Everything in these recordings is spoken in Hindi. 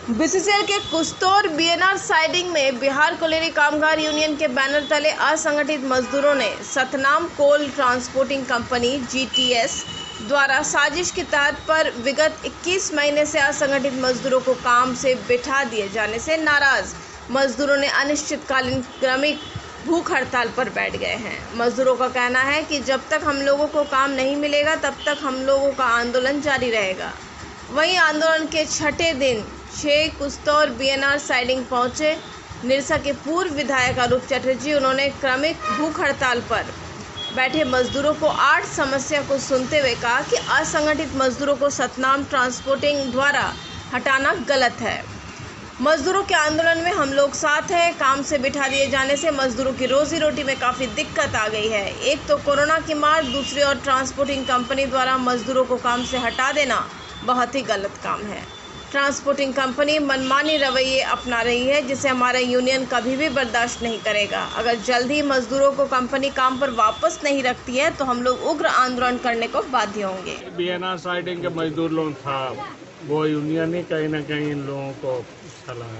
बीसीसीएल के कुस्तौर बीएनआर साइडिंग में बिहार कोयला कामगार यूनियन के बैनर तले असंगठित मजदूरों ने Satnam coal transporting company GTS द्वारा साजिश के तहत पर विगत 21 महीने से असंगठित मजदूरों को काम से बिठा दिए जाने से नाराज मजदूरों ने अनिश्चितकालीन क्रमिक भूख हड़ताल पर बैठ गए हैं। मजदूरों का कहना है कि जब तक हम लोगों को काम नहीं मिलेगा तब तक हम लोगों का आंदोलन जारी रहेगा। वहीं आंदोलन के छठे दिन 6 कुस्तौर बीएनआर साइडिंग पहुंचे निरसा के पूर्व विधायक अरूप चटर्जी। उन्होंने क्रमिक भूख हड़ताल पर बैठे मजदूरों को 8 समस्या को सुनते हुए कहा कि असंगठित मजदूरों को सतनाम ट्रांसपोर्टिंग द्वारा हटाना गलत है। मजदूरों के आंदोलन में हम लोग साथ हैं। काम से बिठा दिए जाने से मजदूरों की रोजी रोटी में काफ़ी दिक्कत आ गई है। एक तो कोरोना की मार, दूसरी ओर ट्रांसपोर्टिंग कंपनी द्वारा मजदूरों को काम से हटा देना बहुत ही गलत काम है। ट्रांसपोर्टिंग कंपनी मनमानी रवैये अपना रही है जिसे हमारा यूनियन कभी भी बर्दाश्त नहीं करेगा। अगर जल्द ही मजदूरों को कंपनी काम पर वापस नहीं रखती है तो हम लोग उग्र आंदोलन करने को बाध्य होंगे। बीएनआर साइडिंग के मजदूर लोग था, वो यूनियन ही कहीं ना कहीं इन लोगों को चला है।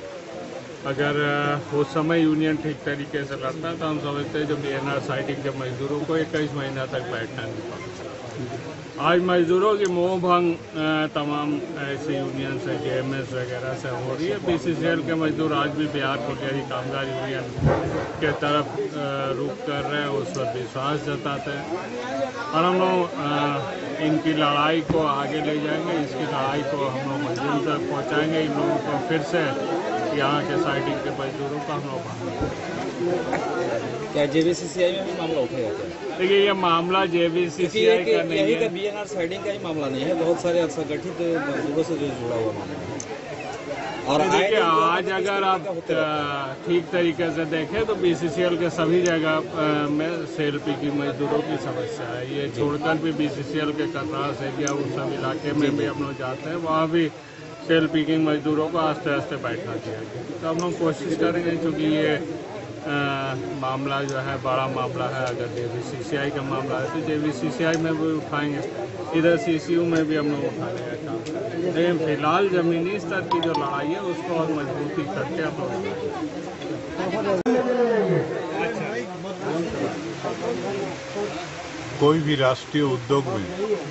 अगर उस समय यूनियन ठीक तरीके से लड़ता तो हम समझते हैं जो बीएनआर साइडिंग के मजदूरों को 21 महीना तक बैठना नहीं पड़ा। आज मजदूरों की मोह भंग तमाम ऐसे यूनियन से, जेएमएस वगैरह से हो रही है। बीसीसीएल के मजदूर आज भी बिहार कोयला कामगार यूनियन के तरफ रुख कर रहे हैं, उस पर विश्वास जताते हैं और हम लोग इनकी लड़ाई को आगे ले जाएंगे। इसकी लड़ाई को हम लोग मंजिल तक पहुँचाएँगे। इन लोगों को फिर से यहाँ के साइडिंग के मजदूरों का हम लोग क्या जेबीसीसीआई में भी मामला उठेगा क्या? देखिए, ये मामला जेबीसीसीआई का नहीं है, बीएनआर साइडिंग का ही मामला नहीं है, बहुत सारे असंगठित मजदूरों से जुड़ा हुआ मामला है। और देखिए, आज अगर आप ठीक तरीके से देखें तो बीसीसीएल के सभी जगह में सेल्फी की मजदूरों की समस्या है। ये छोड़कर भी बीसीसीएल के कतरास एरिया उस सब इलाके में भी हम लोग जाते हैं, वहाँ भी सेल्फ पिकिंग मजदूरों को आस्ते आस्ते बैठना चाहिए। तो हम लोग कोशिश करेंगे, क्योंकि ये मामला जो है बड़ा मामला है। अगर जेबीसीसीआई का मामला है तो जेबीसीसीआई में भी उठाएंगे, इधर सीसीयू में भी हम लोग उठाने का काम करेंगे। लेकिन फिलहाल जमीनी स्तर की जो लड़ाई है उसको और मजबूती करके हम लोग कोई भी राष्ट्रीय उद्योग में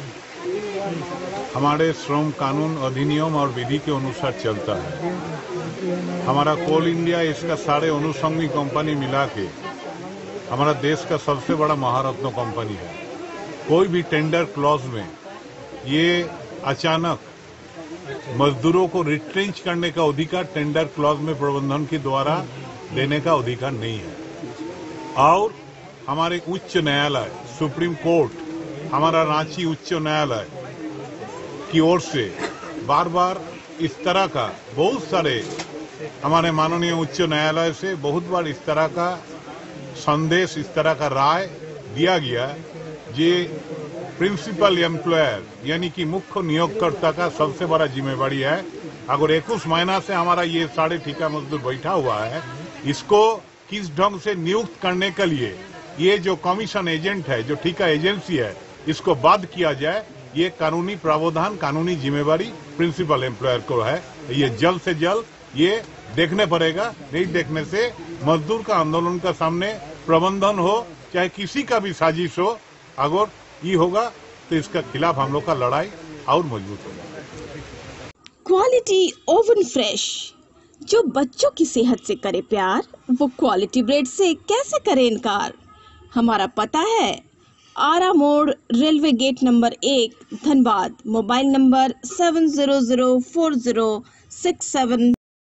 हमारे श्रम कानून, अधिनियम और विधि के अनुसार चलता है। हमारा कोल इंडिया, इसका सारे अनुषंगी कंपनी मिला के हमारा देश का सबसे बड़ा महारत्न कंपनी है। कोई भी टेंडर क्लॉज में ये अचानक मजदूरों को रिट्रेंच करने का अधिकार टेंडर क्लॉज में प्रबंधन के द्वारा देने का अधिकार नहीं है। और हमारे उच्च न्यायालय, सुप्रीम कोर्ट, हमारा रांची उच्च न्यायालय की ओर से बार बार इस तरह का बहुत सारे, हमारे माननीय उच्च न्यायालय से बहुत बार इस तरह का संदेश, इस तरह का राय दिया गया। ये प्रिंसिपल एम्प्लॉयर यानी कि मुख्य नियोगकर्ता का सबसे बड़ा जिम्मेवारी है। अगर 21 महीना से हमारा ये साढ़े ठेका मजदूर बैठा हुआ है, इसको किस ढंग से नियुक्त करने के लिए ये जो कमीशन एजेंट है, जो ठेका एजेंसी है, इसको बंद किया जाए। ये कानूनी प्रावधान, कानूनी जिम्मेवारी प्रिंसिपल एम्प्लॉयर को है। ये जल्द से जल्द ये देखने पड़ेगा। नहीं देखने से मजदूर का आंदोलन का सामने प्रबंधन हो, चाहे किसी का भी साजिश हो, अगर ये होगा तो इसका खिलाफ हम लोग का लड़ाई और मजबूत होगा। क्वालिटी ओवन फ्रेश, जो बच्चों की सेहत से करे प्यार, वो क्वालिटी ब्रेड से कैसे करे इनकार। हमारा पता है Ara Mor, railway gate number 1, Dhanbad. Mobile number 70040676